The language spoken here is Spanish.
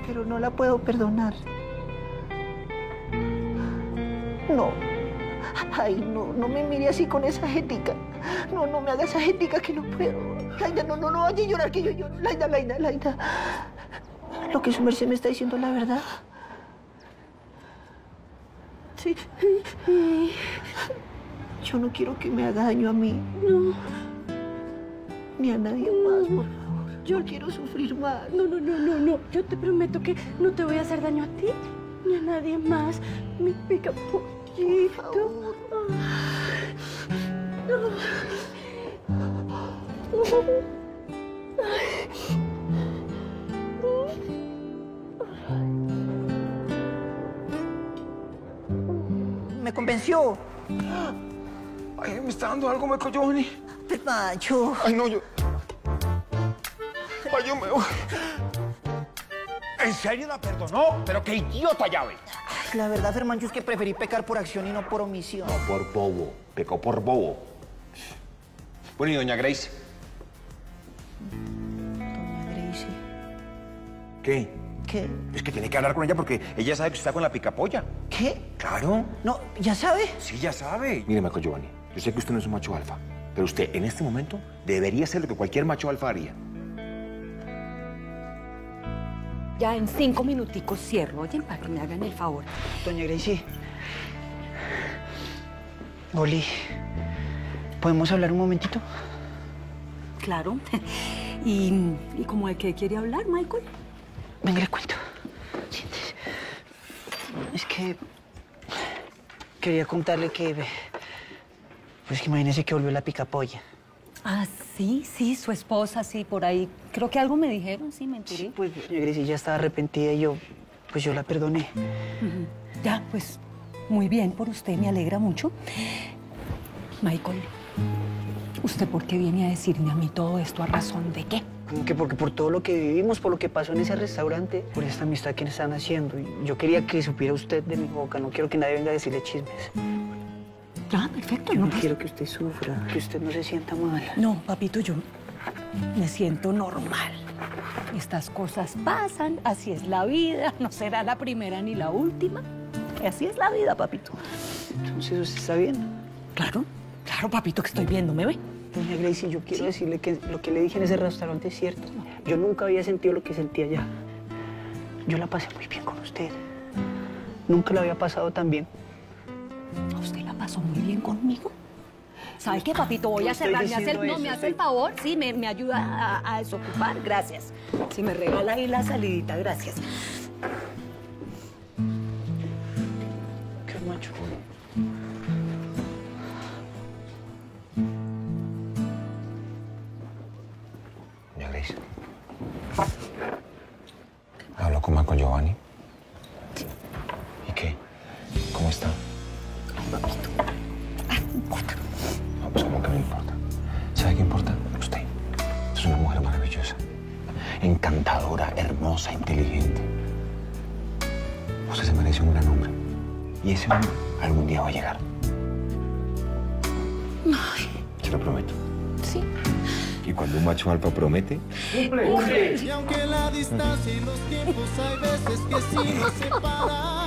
pero no la puedo perdonar. No. Ay, no me mire así con esa jética. No me haga esa jética que no puedo. Laida, no vaya a llorar que yo lloro. Laida. Lo que su merced me está diciendo es la verdad. Sí. Yo no quiero que me haga daño a mí. No. Ni a nadie más, por favor. Yo no quiero sufrir más. No. Yo te prometo que no te voy a hacer daño a ti ni a nadie más. Mi picapollito. Me convenció. Ay, me está dando algo, Michael Giovanni. Macho. Ay, no, yo... Ay, yo me voy. ¿En serio la perdonó? Pero qué idiota, llave. La verdad, Fermancho, es que preferí pecar por acción y no por omisión. No, por bobo. Pecó por bobo. Bueno, ¿y doña Grace? Doña Gracie. ¿Qué? ¿Qué? Es que tiene que hablar con ella porque ella sabe que está con la picapolla. ¿Qué? Claro. No, ¿ya sabe? Sí, ya sabe. Mire, Michael Giovanni, yo sé que usted no es un macho alfa, pero usted en este momento debería hacer lo que cualquier macho alfa haría. Ya en 5 minuticos cierro, oye, para que me hagan el favor. Doña Gracie. Oli, ¿podemos hablar un momentito? Claro. ¿Y cómo de qué quiere hablar, Michael? Venga, le cuento. Siéntese. Es que quería contarle que... Pues que imagínese que volvió la picapolla. Ah, sí, su esposa, sí, por ahí. Creo que algo me dijeron, sí, me enteré. Sí, pues, doña Gracie ya estaba arrepentida y yo la perdoné. Ya, pues, muy bien por usted, me alegra mucho. Michael, ¿usted por qué viene a decirme a mí todo esto? ¿A razón de qué? Como que porque por todo lo que vivimos, por lo que pasó en ese restaurante, por esta amistad que están haciendo. Y yo quería que supiera usted de mi boca, no quiero que nadie venga a decirle chismes. Ah, perfecto. Yo no quiero que usted sufra, que usted no se sienta mal. No, papito, yo me siento normal. Estas cosas pasan, así es la vida, no será la primera ni la última. Así es la vida, papito. Entonces, ¿usted está bien? Claro, papito, que estoy viendo, ¿me ve? Doña Gracie, yo quiero decirle que lo que le dije en ese restaurante es cierto. Yo nunca había sentido lo que sentía allá. Yo la pasé muy bien con usted. Nunca lo había pasado tan bien. ¿Usted la pasó muy bien conmigo? ¿Sabe qué, papito? Voy a cerrar. ¿Me hace el favor? Sí, me ayuda a desocupar. Gracias. Si me regala ahí la salidita, gracias. Qué macho. Doña Grace. ¿Habló con Michael Giovanni? ¿Y qué? ¿Cómo está? Papito. No importa. No, pues ¿cómo que no importa? ¿Sabe qué importa? Usted. Es una mujer maravillosa. Encantadora, hermosa, inteligente. Usted se merece un gran hombre. Y ese hombre algún día va a llegar. Ay. Se lo prometo. Sí. Y cuando un macho alfa promete... ¡Cumple! Y aunque la distancia y los tiempos hay veces que sí nos separan,